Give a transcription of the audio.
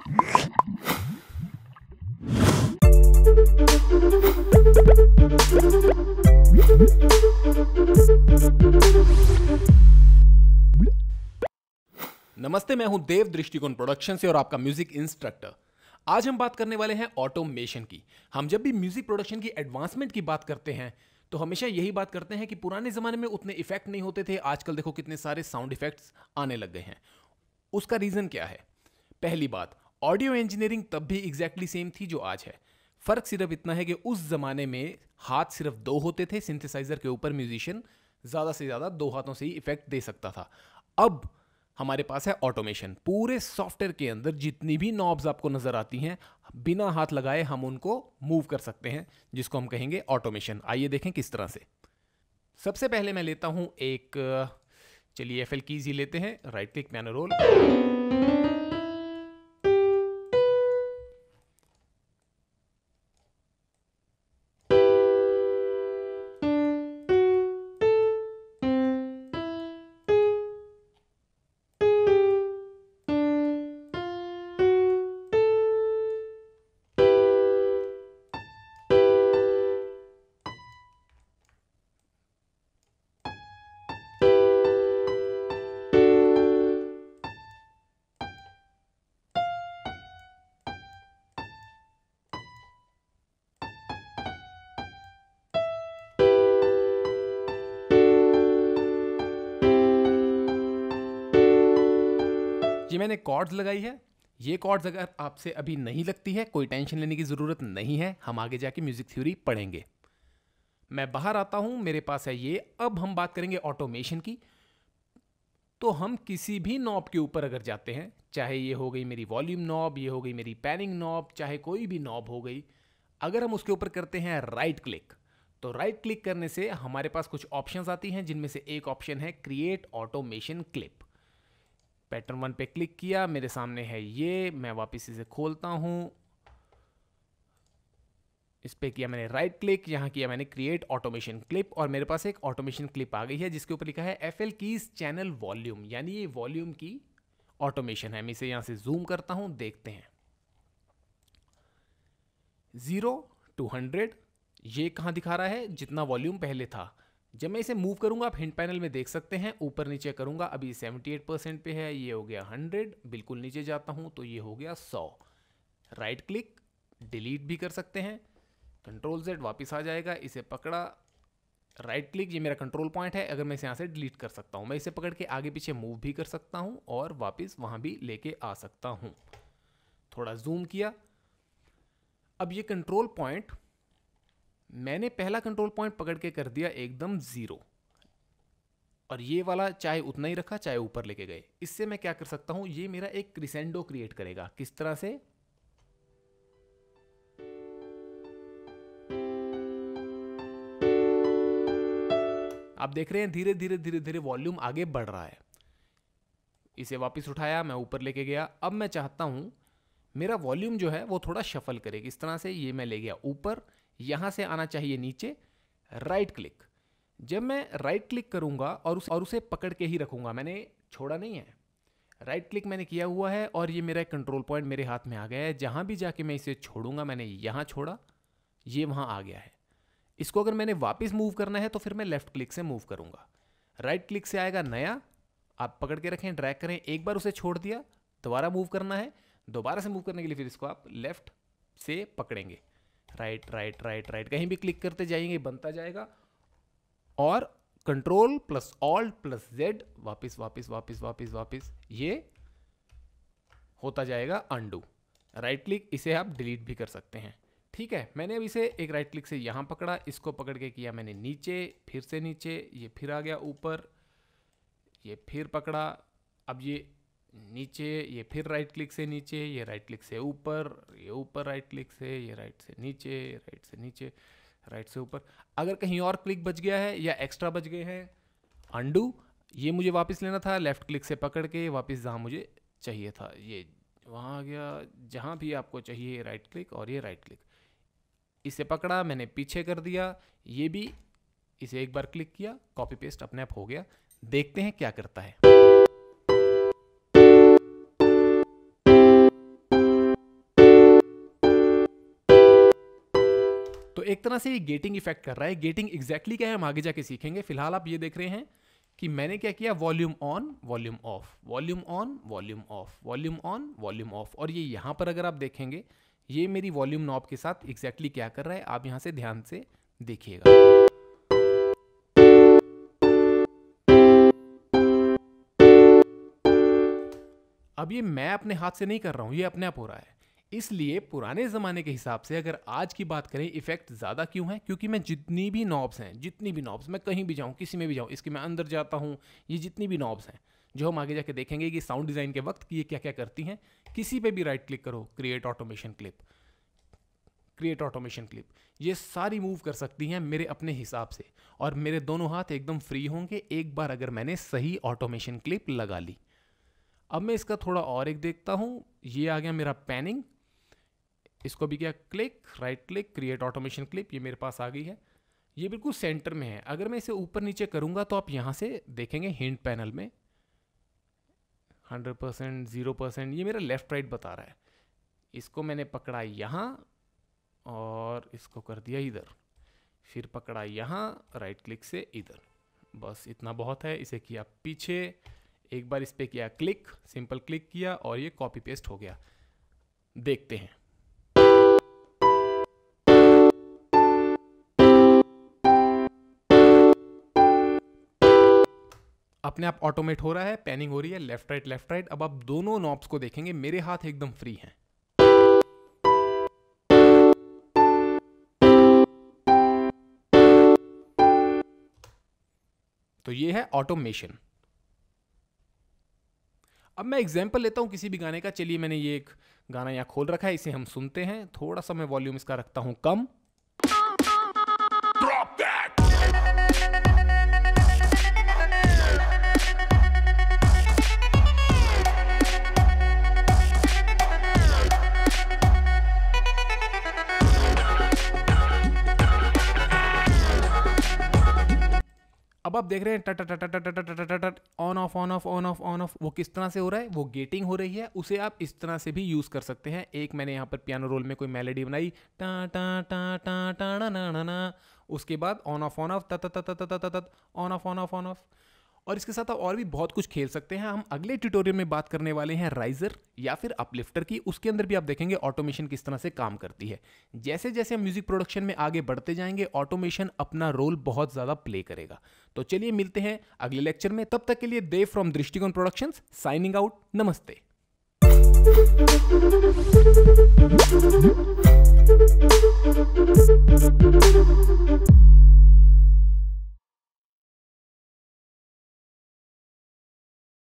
नमस्ते, मैं हूं देव दृष्टिकोण प्रोडक्शन से और आपका म्यूजिक इंस्ट्रक्टर। आज हम बात करने वाले हैं ऑटोमेशन की। हम जब भी म्यूजिक प्रोडक्शन की एडवांसमेंट की बात करते हैं तो हमेशा यही बात करते हैं कि पुराने जमाने में उतने इफेक्ट नहीं होते थे, आजकल देखो कितने सारे साउंड इफेक्ट्स आने लग गए हैं। उसका रीजन क्या है? पहली बात, ऑडियो इंजीनियरिंग तब भी एग्जैक्टली सेम थी जो आज है। फर्क सिर्फ इतना है कि उस जमाने में हाथ सिर्फ दो होते थे, सिंथेसाइजर के ऊपर म्यूजिशियन ज्यादा से ज्यादा दो हाथों से ही इफेक्ट दे सकता था। अब हमारे पास है ऑटोमेशन। पूरे सॉफ्टवेयर के अंदर जितनी भी नॉब्स आपको नजर आती हैं, बिना हाथ लगाए हम उनको मूव कर सकते हैं, जिसको हम कहेंगे ऑटोमेशन। आइए देखें किस तरह से। सबसे पहले मैं लेता हूं चलिए FL कीज ही लेते हैं, राइट क्लिक, पियानो रोल। ये मैंने कॉर्ड्स लगाई है। ये कॉर्ड्स अगर आपसे अभी नहीं लगती है, कोई टेंशन लेने की जरूरत नहीं है, हम आगे जाके म्यूजिक थ्योरी पढ़ेंगे। मैं बाहर आता हूं, मेरे पास है ये। अब हम बात करेंगे ऑटोमेशन की। तो हम किसी भी नॉब के ऊपर अगर जाते हैं, चाहे ये हो गई मेरी वॉल्यूम नॉब, ये हो गई मेरी पैनिंग नॉब, चाहे कोई भी नॉब हो गई, अगर हम उसके ऊपर करते हैं राइट क्लिक, तो राइट क्लिक करने से हमारे पास कुछ ऑप्शंस आती हैं, जिनमें से एक ऑप्शन है क्रिएट ऑटोमेशन क्लिप। पैटर्न 1 पे क्लिक किया, मेरे सामने है ये। मैं वापस इसे खोलता हूं, इस पे किया मैंने राइट क्लिक, यहां किया मैंने क्रिएट ऑटोमेशन क्लिप, और मेरे पास एक ऑटोमेशन क्लिप आ गई है जिसके ऊपर लिखा है FL कीज चैनल वॉल्यूम, यानी ये वॉल्यूम की ऑटोमेशन है। मैं इसे यहां से जूम करता हूं, देखते हैं। 0 to 100 ये कहां दिखा रहा है? जितना वॉल्यूम पहले था। जब मैं इसे मूव करूंगा, आप हिंट पैनल में देख सकते हैं, ऊपर नीचे करूंगा। अभी 78% पे है, ये हो गया 100। बिल्कुल नीचे जाता हूं तो ये हो गया 100। राइट क्लिक, डिलीट भी कर सकते हैं, Ctrl Z वापस आ जाएगा। इसे पकड़ा, राइट क्लिक, ये मेरा कंट्रोल पॉइंट है। अगर मैं इसे यहां से डिलीट कर सकता हूं, मैं इसे पकड़ के आगे पीछे मूव भी कर सकता हूं और वापस वहां भी लेके आ सकता हूं। थोड़ा जूम किया। अब ये कंट्रोल पॉइंट, मैंने पहला कंट्रोल पॉइंट पकड़ के कर दिया एकदम 0, और ये वाला चाहे उतना ही रखा, चाहे ऊपर लेके गए। इससे मैं क्या कर सकता हूं? ये मेरा एक क्रिसेंडो क्रिएट करेगा। किस तरह से? आप देख रहे हैं धीरे धीरे धीरे धीरे वॉल्यूम आगे बढ़ रहा है। इसे वापस उठाया, मैं ऊपर लेके गया। अब मैं चाहता हूं मेरा वॉल्यूम जो है वो थोड़ा शफल करे। इस तरह से ये मैं ले गया ऊपर, यहां से आना चाहिए नीचे। राइट क्लिक, जब मैं राइट क्लिक करूंगा और उसे पकड़ के ही रखूंगा, मैंने छोड़ा नहीं है। राइट क्लिक मैंने किया हुआ है और ये मेरा कंट्रोल पॉइंट मेरे हाथ में आ गया है। जहां भी जाके मैं इसे छोड़ूंगा, मैंने यहां छोड़ा, ये वहां आ गया है। इसको अगर मैंने वापस मूव करना है तो फिर मैं लेफ्ट क्लिक से मूव करूंगा। राइट क्लिक से आएगा नया, आप पकड़ के रखें, ड्रैग करें। एक बार उसे छोड़ दिया, दोबारा मूव करना है। दोबारा से मूव करने के लिए फिर इसको आप लेफ्ट से पकड़ेंगे, राइट राइट राइट राइट, कहीं भी क्लिक करते जाएंगे, बनता जाएगा। और control plus alt plus Z, वापस वापस वापस वापस वापस, ये होता जाएगा अनडू। राइट क्लिक, इसे आप डिलीट भी कर सकते हैं। ठीक है, मैंने अब इसे एक राइट क्लिक से यहां पकड़ा, इसको पकड़ के किया मैंने नीचे, फिर से नीचे, ये फिर आ गया ऊपर, ये फिर पकड़ा, अब ये नीचे, ये फिर राइट क्लिक से नीचे, ये राइट क्लिक से ऊपर, ये ऊपर राइट क्लिक से, ये राइट से नीचे, राइट से नीचे, राइट से ऊपर। अगर कहीं और क्लिक बच गया है या एक्स्ट्रा बच गए हैं, अनडू। ये मुझे वापस लेना था, लेफ्ट क्लिक से पकड़ के वापस जहां मुझे चाहिए था, ये वहां आ गया। जहां भी आपको चाहिए राइट क्लिक, और ये राइट क्लिक, इसे पकड़ा, मैंने पीछे कर दिया। ये भी, इसे एक बार क्लिक किया, कॉपी पेस्ट अपने आप हो गया। देखते हैं क्या करता है। तो एक तरह से ये गेटिंग इफेक्ट कर रहा है। गेटिंग एग्जैक्टली क्या है हम आगे जाके सीखेंगे। फिलहाल आप ये देख रहे हैं कि मैंने क्या किया, volume on volume off, volume on volume off, volume on volume off. और ये यहाँ पर अगर आप देखेंगे ये मेरी वॉल्यूम नॉब के साथ एग्जैक्टली क्या कर रहा है, आप यहाँ से ध्यान से देखिएगा। अब ये मैं अपने हाथ से नहीं कर रहा हूँ, ये अपने आप हो रहा है। इसलिए पुराने ज़माने के हिसाब से अगर आज की बात करें, इफेक्ट ज़्यादा क्यों है? क्योंकि मैं जितनी भी नॉब्स हैं, जितनी भी नॉब्स, मैं कहीं भी जाऊँ, किसी में भी जाऊँ, इसके मैं अंदर जाता हूँ, ये जितनी भी नॉब्स हैं जो हम आगे जाके देखेंगे कि साउंड डिज़ाइन के वक्त ये क्या क्या करती हैं। किसी पे भी राइट क्लिक करो, create automation clip, create automation clip, ये सारी मूव कर सकती हैं मेरे अपने हिसाब से, और मेरे दोनों हाथ एकदम फ्री होंगे एक बार अगर मैंने सही ऑटोमेशन क्लिप लगा ली। अब मैं इसका थोड़ा और एक देखता हूँ, ये आ गया मेरा पैनिंग, इसको भी क्या, click, right click, create automation clip, ये मेरे पास आ गई है। ये बिल्कुल सेंटर में है। अगर मैं इसे ऊपर नीचे करूँगा तो आप यहाँ से देखेंगे हिंट पैनल में 100%, 0%, ये मेरा लेफ्ट राइट बता रहा है। इसको मैंने पकड़ा यहाँ और इसको कर दिया इधर, फिर पकड़ा यहाँ, राइट क्लिक से इधर, बस इतना बहुत है। इसे किया पीछे, एक बार इस पर किया क्लिक, सिंपल क्लिक किया और ये कॉपी पेस्ट हो गया। देखते हैं। अपने आप ऑटोमेट हो रहा है, पैनिंग हो रही है, लेफ्ट राइट लेफ्ट राइट। अब आप दोनों नॉब्स को देखेंगे, मेरे हाथ एकदम फ्री हैं। तो ये है ऑटोमेशन। अब मैं एग्जांपल लेता हूं किसी भी गाने का। चलिए मैंने ये एक गाना यहां खोल रखा है, इसे हम सुनते हैं। थोड़ा सा मैं वॉल्यूम इसका रखता हूं कम। अब आप देख रहे हैं टट टट टट टट टट टट टट, on off on off on off on off. वो किस तरह से हो रहा है? वो गेटिंग हो रही है। उसे आप इस तरह से भी यूज कर सकते हैं। एक मैंने यहाँ पर पियानो रोल में कोई मेलोडी बनाई, टा टा टा टा टा ना ना ना, उसके बाद ऑन ऑफ तत तत तत तत तत, ऑन ऑफ ऑन ऑफ। और इसके साथ आप और भी बहुत कुछ खेल सकते हैं। हम अगले ट्यूटोरियल में बात करने वाले हैं राइजर या फिर अपलिफ्टर की। उसके अंदर भी आप देखेंगे ऑटोमेशन किस तरह से काम करती है। जैसे जैसे हम म्यूजिक प्रोडक्शन में आगे बढ़ते जाएंगे, ऑटोमेशन अपना रोल बहुत ज़्यादा प्ले करेगा। तो चलिए मिलते हैं अगले लेक्चर में। तब तक के लिए Dev from Drishtikon productions signing out. नमस्ते।